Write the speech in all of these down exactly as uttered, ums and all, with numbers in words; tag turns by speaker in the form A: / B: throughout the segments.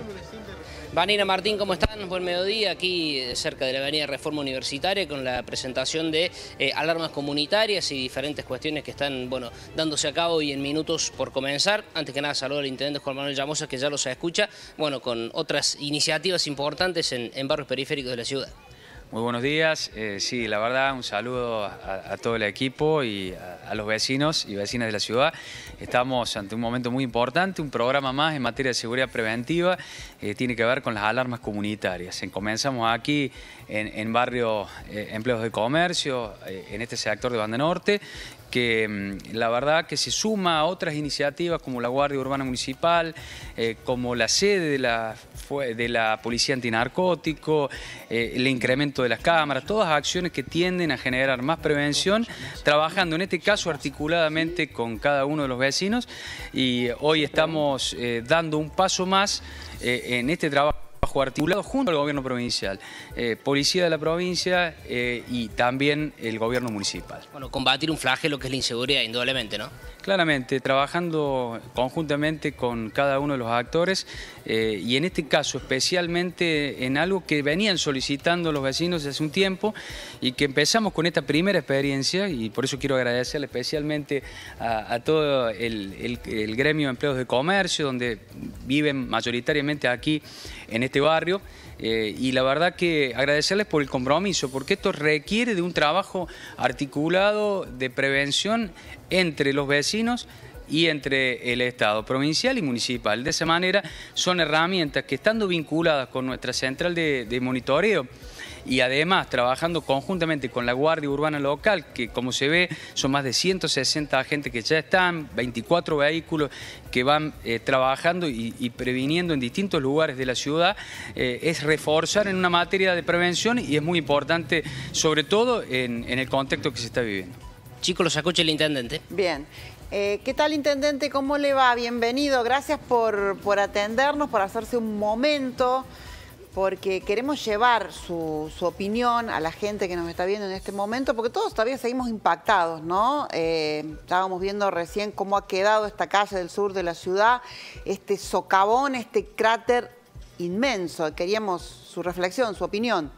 A: Vanina, Martín, ¿cómo están? Buen mediodía, aquí cerca de la avenida Reforma Universitaria con la presentación de eh, alarmas comunitarias y diferentes cuestiones que están, bueno, dándose a cabo y en minutos por comenzar. Antes que nada, saludo al intendente Juan Manuel Llamosa, que ya los escucha, bueno, con otras iniciativas importantes en, en barrios periféricos de la ciudad.
B: Muy buenos días, eh, sí, la verdad un saludo a, a todo el equipo y a, a los vecinos y vecinas de la ciudad. Estamos ante un momento muy importante, un programa más en materia de seguridad preventiva, eh, tiene que ver con las alarmas comunitarias. Comenzamos aquí en, en barrio eh, Empleos de Comercio, eh, en este sector de Banda Norte, que la verdad que se suma a otras iniciativas como la Guardia Urbana Municipal, eh, como la sede de la, de la Policía Antinarcótico, eh, el incremento de las cámaras, todas acciones que tienden a generar más prevención, trabajando en este caso articuladamente con cada uno de los vecinos, y hoy estamos eh, dando un paso más eh, en este trabajo articulado junto al gobierno provincial, eh, policía de la provincia eh, y también el gobierno municipal.
A: Bueno, combatir un flagelo que es la inseguridad, indudablemente, ¿no?
B: Claramente, trabajando conjuntamente con cada uno de los actores eh, y en este caso especialmente en algo que venían solicitando los vecinos hace un tiempo y que empezamos con esta primera experiencia, y por eso quiero agradecerle especialmente a, a todo el, el, el gremio de empleos de comercio, donde viven mayoritariamente aquí en este barrio. Eh, y la verdad que agradecerles por el compromiso, porque esto requiere de un trabajo articulado de prevención entre los vecinos y entre el Estado provincial y municipal. De esa manera son herramientas que, estando vinculadas con nuestra central de, de monitoreo y además trabajando conjuntamente con la Guardia Urbana Local, que como se ve son más de ciento sesenta agentes que ya están, veinticuatro vehículos que van eh, trabajando y, y previniendo en distintos lugares de la ciudad, eh, es reforzar en una materia de prevención, y es muy importante sobre todo en, en el contexto que se está viviendo.
A: Chicos, los escucha el intendente.
C: Bien. Eh, ¿Qué tal, intendente? ¿Cómo le va? Bienvenido. Gracias por, por atendernos, por hacerse un momento, porque queremos llevar su, su opinión a la gente que nos está viendo en este momento, porque todos todavía seguimos impactados, ¿no? Eh, estábamos viendo recién cómo ha quedado esta calle del sur de la ciudad, este socavón, este cráter inmenso. Queríamos su reflexión, su opinión.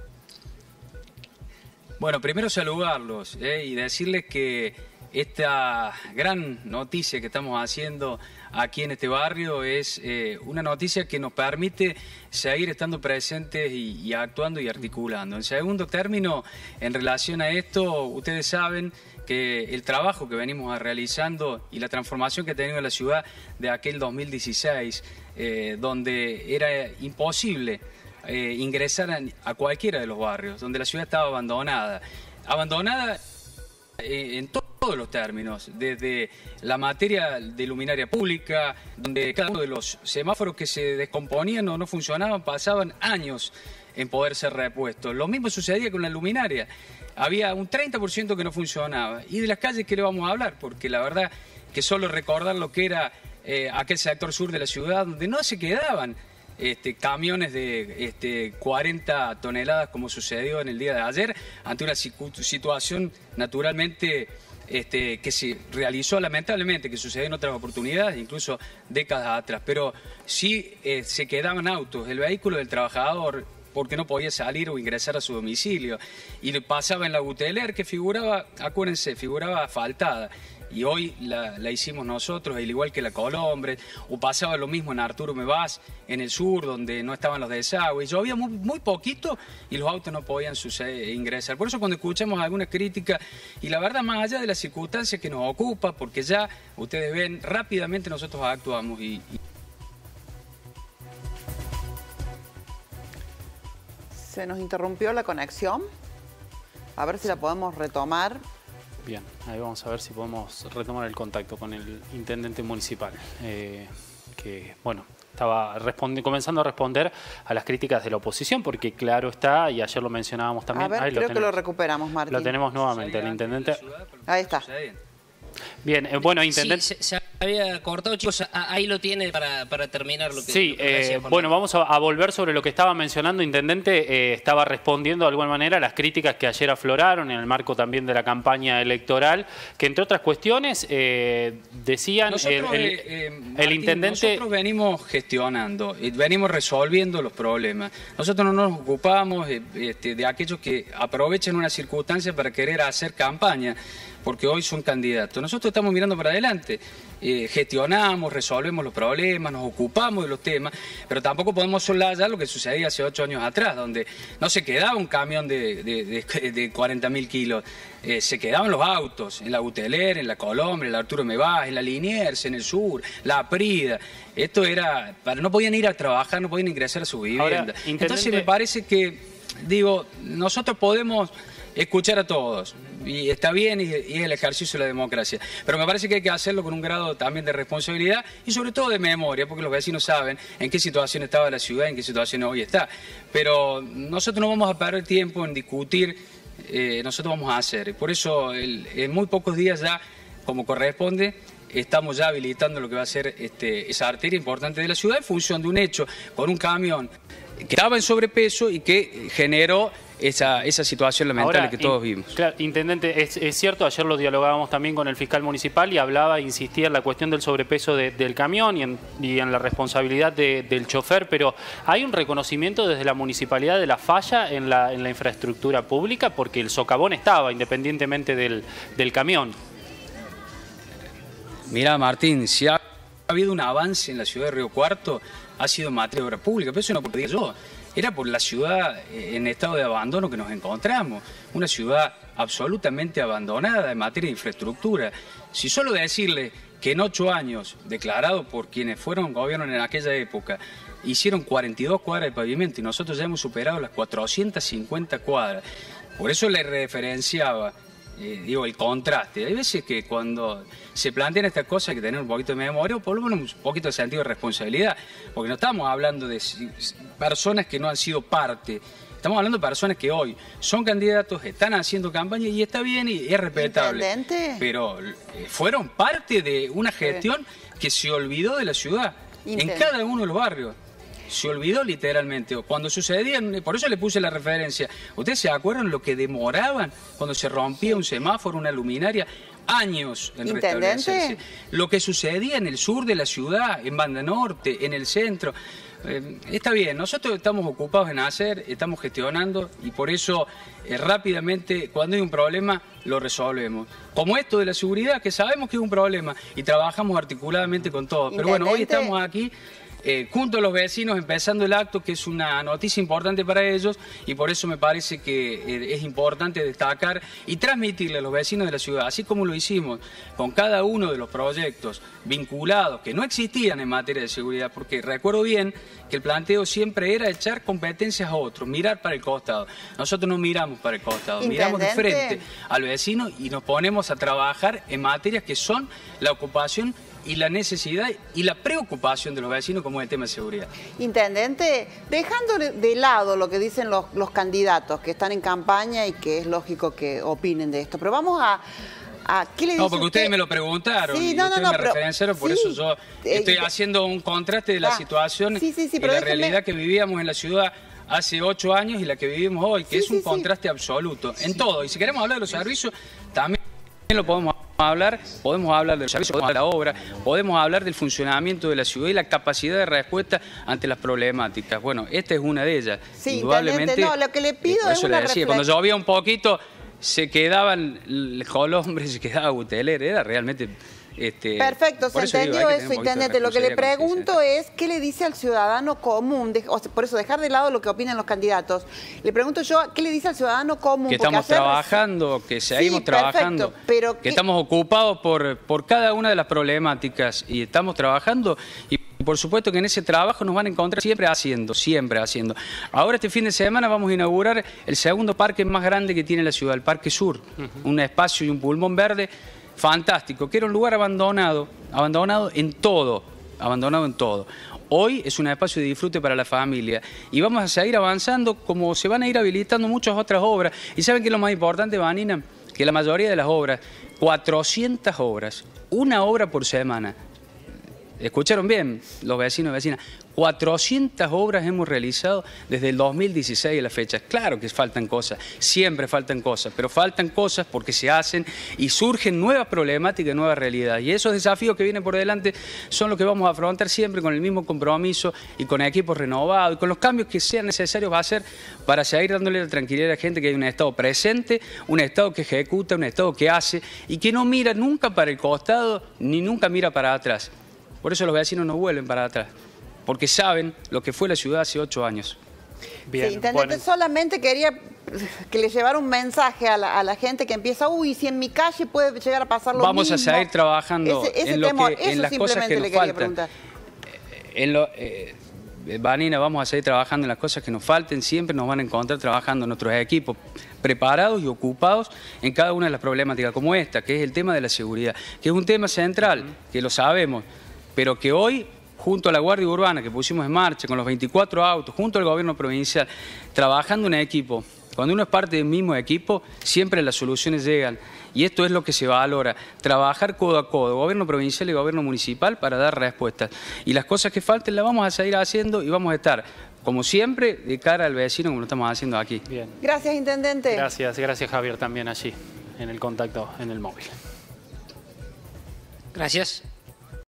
B: Bueno, primero saludarlos eh, y decirles que esta gran noticia que estamos haciendo aquí en este barrio es eh, una noticia que nos permite seguir estando presentes y, y actuando y articulando. En segundo término, en relación a esto, ustedes saben que el trabajo que venimos realizando y la transformación que ha tenido la ciudad de aquel dos mil dieciséis, eh, donde era imposible eh, ingresar a, a cualquiera de los barrios, donde la ciudad estaba abandonada, abandonada eh, en todo. Todos los términos, desde la materia de luminaria pública, donde cada uno de los semáforos que se descomponían o no funcionaban pasaban años en poder ser repuestos. Lo mismo sucedía con la luminaria. Había un treinta por ciento que no funcionaba. Y de las calles, ¿qué le vamos a hablar? Porque la verdad que solo recordar lo que era eh, aquel sector sur de la ciudad, donde no se quedaban Este, camiones de este, cuarenta toneladas, como sucedió en el día de ayer, ante una situación naturalmente este, que se realizó lamentablemente, que sucedió en otras oportunidades, incluso décadas atrás, pero sí eh, se quedaban autos, el vehículo del trabajador, porque no podía salir o ingresar a su domicilio, y le pasaba en la Guteler, que figuraba, acuérdense, figuraba asfaltada. Y hoy la, la hicimos nosotros, al igual que la Colombre, o pasaba lo mismo en Arturo Mevas, en el sur, donde no estaban los desagües. Llovía muy, muy poquito y los autos no podían suceder, ingresar. Por eso cuando escuchamos alguna crítica, y la verdad más allá de las circunstancias que nos ocupa, porque ya ustedes ven, rápidamente nosotros actuamos y... y...
C: Se nos interrumpió la conexión. A ver si la podemos retomar.
D: Bien, ahí vamos a ver si podemos retomar el contacto con el intendente municipal, eh, que, bueno, estaba comenzando a responder a las críticas de la oposición, porque claro está, y ayer lo mencionábamos también.
C: A ver,
D: ahí
C: creo
D: lo
C: que lo recuperamos, Martín.
D: Lo tenemos nuevamente, el intendente.
C: Ahí está.
D: Bien, eh, bueno, intendente...
A: Sí, se, se... había cortado, chicos, ahí lo tiene para, para terminar lo que...
D: Sí,
A: lo que
D: eh, bueno, vamos a, a volver sobre lo que estaba mencionando. Intendente, eh, estaba respondiendo de alguna manera a las críticas que ayer afloraron en el marco también de la campaña electoral, que entre otras cuestiones eh, decían
B: nosotros,
D: el, el,
B: eh, eh, Martín,
D: el intendente...
B: Nosotros venimos gestionando y venimos resolviendo los problemas. Nosotros no nos ocupamos eh, este, de aquellos que aprovechen una circunstancia para querer hacer campaña, porque hoy son candidatos. Nosotros estamos mirando para adelante, eh, gestionamos, resolvemos los problemas, nos ocupamos de los temas, pero tampoco podemos soslayar lo que sucedía hace ocho años atrás, donde no se quedaba un camión de, de, de, de cuarenta mil kilos, eh, se quedaban los autos, en la Buteler, en la Colombia, en la Arturo Mevás, en la Liniers, en el sur, la Prida. Esto era, para, no podían ir a trabajar, no podían ingresar a su vivienda.
D: Ahora, intendente...
B: Entonces me parece que, digo, nosotros podemos escuchar a todos, y está bien, y, y es el ejercicio de la democracia, pero me parece que hay que hacerlo con un grado también de responsabilidad y sobre todo de memoria, porque los vecinos saben en qué situación estaba la ciudad, en qué situación hoy está, pero nosotros no vamos a perder tiempo en discutir, eh, nosotros vamos a hacer, por eso el, en muy pocos días ya, como corresponde, estamos ya habilitando lo que va a ser este, esa arteria importante de la ciudad en función de un hecho con un camión que estaba en sobrepeso y que generó esa, esa situación lamentable Ahora, que todos
D: in,
B: vimos.
D: Claro, intendente, es, es cierto, ayer lo dialogábamos también con el fiscal municipal y hablaba, insistía en la cuestión del sobrepeso de, del camión y en, y en la responsabilidad de, del chofer, pero ¿hay un reconocimiento desde la municipalidad de la falla en la, en la infraestructura pública? Porque el socavón estaba, independientemente del, del camión.
B: Mira, Martín, si ha habido un avance en la ciudad de Río Cuarto, ha sido en materia de obra pública, pero eso no lo digo yo. Era por la ciudad en estado de abandono que nos encontramos, una ciudad absolutamente abandonada en materia de infraestructura. Si solo decirle que en ocho años, declarado por quienes fueron gobierno en aquella época, hicieron cuarenta y dos cuadras de pavimento y nosotros ya hemos superado las cuatrocientas cincuenta cuadras. Por eso le referenciaba, eh, digo, el contraste. Hay veces que cuando se plantean estas cosas hay que tener un poquito de memoria o por lo menos un poquito de sentido de responsabilidad, porque no estamos hablando de personas que no han sido parte, estamos hablando de personas que hoy son candidatos, están haciendo campaña y está bien y es respetable. ¿Intendente? Pero eh, fueron parte de una gestión sí. que se olvidó de la ciudad, Intendente. en cada uno de los barrios. Se olvidó literalmente. Cuando sucedían, por eso le puse la referencia. ¿Ustedes se acuerdan lo que demoraban cuando se rompía un semáforo, una luminaria? Años en restablecerse. Lo que sucedía en el sur de la ciudad, en Banda Norte, en el centro. Eh, está bien, nosotros estamos ocupados en hacer, estamos gestionando y por eso eh, rápidamente cuando hay un problema lo resolvemos. Como esto de la seguridad, que sabemos que es un problema y trabajamos articuladamente con todos. Pero bueno, hoy estamos aquí Eh, junto a los vecinos empezando el acto, que es una noticia importante para ellos y por eso me parece que eh, es importante destacar y transmitirle a los vecinos de la ciudad, así como lo hicimos con cada uno de los proyectos vinculados que no existían en materia de seguridad, porque recuerdo bien que el planteo siempre era echar competencias a otros, mirar para el costado. Nosotros no miramos para el costado, miramos de frente al vecino y nos ponemos a trabajar en materias que son la ocupación y la necesidad y la preocupación de los vecinos como el tema de seguridad.
C: Intendente, dejando de lado lo que dicen los, los candidatos que están en campaña y que es lógico que opinen de esto, pero vamos a... a ¿qué le dice
B: no, porque
C: usted?
B: ustedes me lo preguntaron
C: sí,
B: y
C: no,
B: ustedes
C: no, no,
B: me
C: pero,
B: referenciaron, por
C: sí,
B: eso yo estoy eh, haciendo un contraste de la ah, situación
C: sí, sí, sí,
B: y
C: pero
B: la
C: déjeme...
B: realidad que vivíamos en la ciudad hace ocho años y la que vivimos hoy, que
C: sí,
B: es un
C: sí,
B: contraste
C: sí.
B: absoluto en sí. todo. Y si queremos hablar de los servicios, también lo podemos hablar, podemos hablar del servicio, podemos hablar de la obra, podemos hablar del funcionamiento de la ciudad y la capacidad de respuesta ante las problemáticas. Bueno, esta es una de ellas.
C: Sí,
B: indudablemente.
C: No, lo que le pido
B: por
C: es
B: eso
C: una
B: le decía,
C: reflexión.
B: cuando llovía un poquito, se quedaban el Colombre, se quedaba Buteler, era realmente... Este,
C: Perfecto, se entendió eso, intendente. Lo que le pregunto es, ¿qué le dice al ciudadano común? De, o sea, por eso, dejar de lado lo que opinan los candidatos. Le pregunto yo, ¿qué le dice al ciudadano común?
B: Que estamos hacer... trabajando, que seguimos sí, trabajando, perfecto, pero que ¿qué? estamos ocupados por, por cada una de las problemáticas y estamos trabajando y por supuesto que en ese trabajo nos van a encontrar siempre haciendo, siempre haciendo. Ahora este fin de semana vamos a inaugurar el segundo parque más grande que tiene la ciudad, el Parque Sur, uh-huh. un espacio y un pulmón verde fantástico, que era un lugar abandonado, abandonado en todo, abandonado en todo. Hoy es un espacio de disfrute para la familia y vamos a seguir avanzando como se van a ir habilitando muchas otras obras. ¿Y saben qué es lo más importante, Vanina? Que la mayoría de las obras, cuatrocientas obras, una obra por semana, escucharon bien los vecinos y vecinas, cuatrocientas obras hemos realizado desde el dos mil dieciséis a la fecha. Claro que faltan cosas, siempre faltan cosas, pero faltan cosas porque se hacen y surgen nuevas problemáticas, nuevas realidades. Y esos desafíos que vienen por delante son los que vamos a afrontar siempre con el mismo compromiso y con equipos renovados y con los cambios que sean necesarios hacer para seguir dándole la tranquilidad a la gente que hay un Estado presente, un Estado que ejecuta, un Estado que hace y que no mira nunca para el costado ni nunca mira para atrás. Por eso los vecinos no vuelven para atrás, porque saben lo que fue la ciudad hace ocho años.
C: Bien, sí, intendente, bueno. Solamente quería que le llevara un mensaje a la, a la gente que empieza, uy, si en mi calle puede llegar a pasar lo
B: Vamos
C: mismo.
B: Vamos a seguir trabajando
C: ese, ese
B: en, lo
C: temor,
B: que, en las cosas que nos faltan. En lo, eh, Vanina, vamos a seguir trabajando en las cosas que nos falten, siempre nos van a encontrar trabajando nuestros equipos preparados y ocupados en cada una de las problemáticas como esta, que es el tema de la seguridad, que es un tema central, que lo sabemos, pero que hoy, junto a la Guardia Urbana que pusimos en marcha, con los veinticuatro autos, junto al gobierno provincial, trabajando en equipo. Cuando uno es parte del mismo equipo, siempre las soluciones llegan. Y esto es lo que se valora, trabajar codo a codo, gobierno provincial y gobierno municipal para dar respuestas. Y las cosas que falten las vamos a seguir haciendo y vamos a estar, como siempre, de cara al vecino como lo estamos haciendo aquí.
D: Bien.
C: Gracias, intendente.
D: Gracias, gracias Javier también allí, en el contacto, en el móvil.
A: Gracias.